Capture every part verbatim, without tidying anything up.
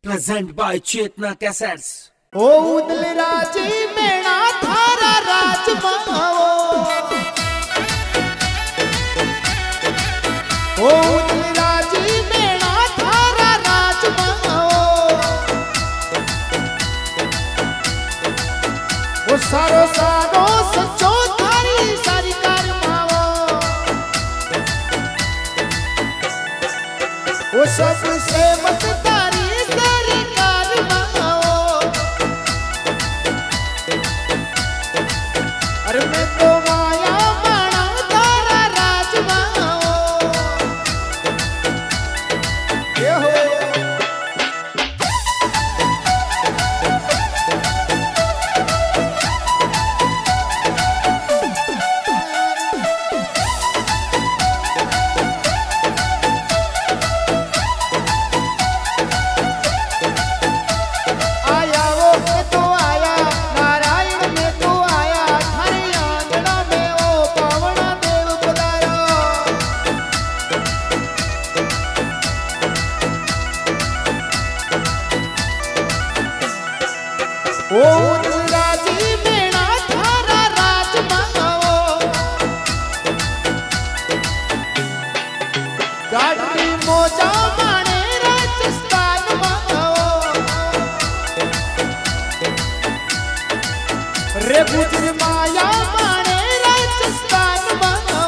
Present by Chetna Cassettes. ओ उदल राजी मेरा थारा राज माओ, ओ उदल राजी मेरा थारा राज माओ, ओ सारो सारो सचो थारी सारी कार माओ, ओ सबसे मत तारी सारी कार माओ। अरे मैं तो माया माना तारा राज माओ, ये हो ओ उदल राजी मेरा थारा राज माओ, गाड़ी मोजा माने राजस्थान माओ, रे गुजर माया माने राजस्थान माओ।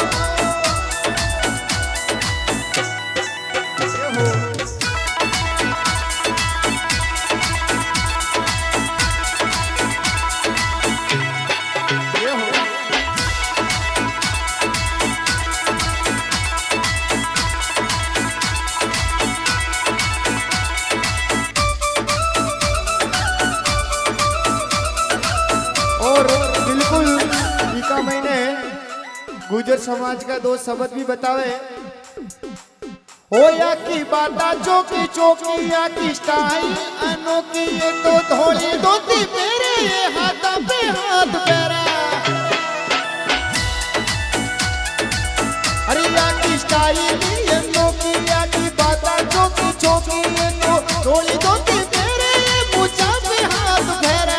और बिल्कुल इका महीने गुजर समाज का दो शब्द भी बतावे, हो या की बाता चौकी चौकी या की स्टाइल अनोखी, ये तो धोली धोती मेरे ये हाथा पे हाथ पेरा। अरे या की स्टाइल ये अनोखी या की बाता चौकी चौकी, ये तो धोली धोती मेरे ये मुझा पे हाथ फेरा।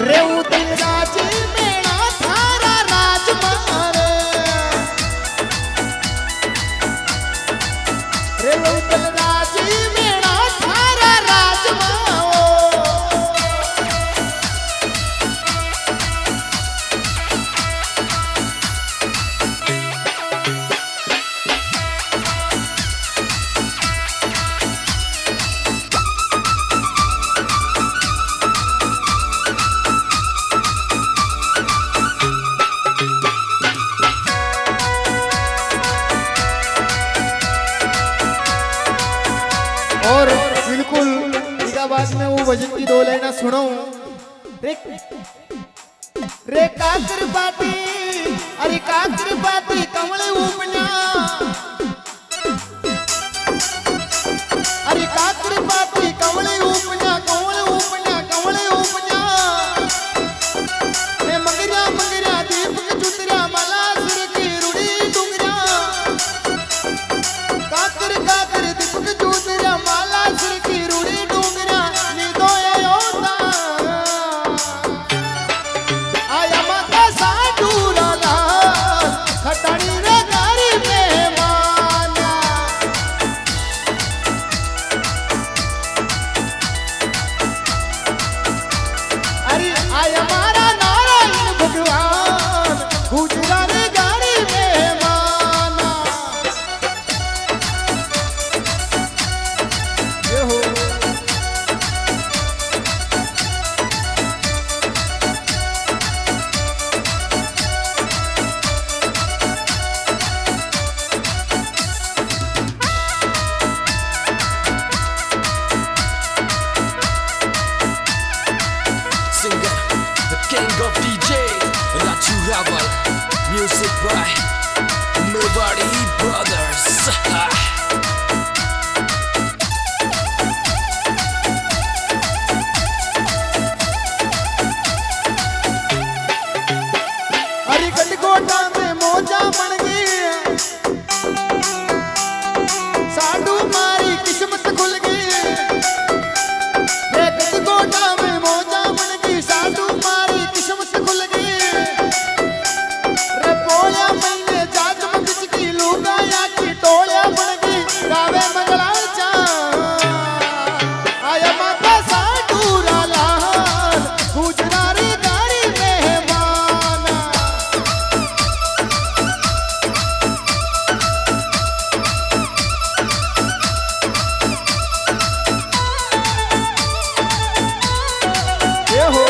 रे उदल राजी मेरा थारा राजमार रे उदल राजी मेरा थारा राजमार और बिल्कुल बाद में वो भजन की दो लाइना सुनो रे रे काकर बाती अरे काकर बाती कमले उपना अरे काकर बाती कमले उपना कमले उपना कमले उपना रे मगरा मगरा दीपक चुतरा मला सुर की रुड़ी डुंगरा काकर काकर दीपक चुतरा माला सुर की रुड़ी डुंगरा नी दोए होता आया माता साडूरा ला खटाड़ी रे गारी मेहमान अरे आया मारा नारायण भगवान गुजरा रे गारी मेहमान ये हो Singer, the king of D J, Raju Rawal. Music by Nobody Brothers. अरे गटगोटा में मोजा बन गई साडू मारी किस्मत खुल गई रे गटगोटा में मोजा बन गई साडू मारी किस्मत खुल गई रे पोया महीने जाज मगज की लुगाया की टोया बन गई गावे मंगला चा आया माता साडू लाल गुजरा रे गारी मेहमान ये हो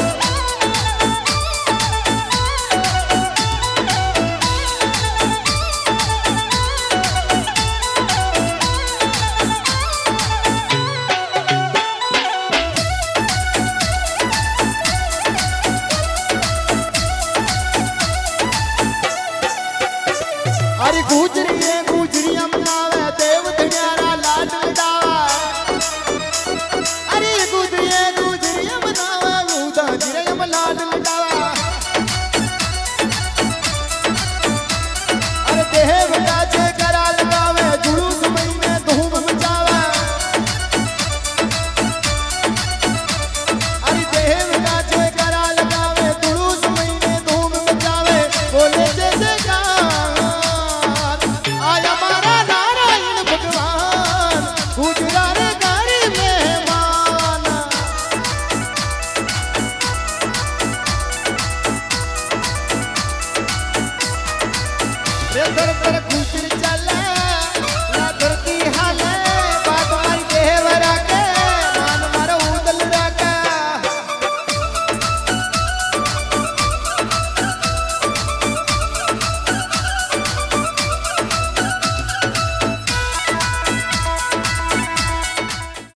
अरे गुजरिए गुजरिया मनावे देव दुनियारा लाड लडावा अरे गुजरिए गुजरिया मनावे गुदा जिरे लाड लडावा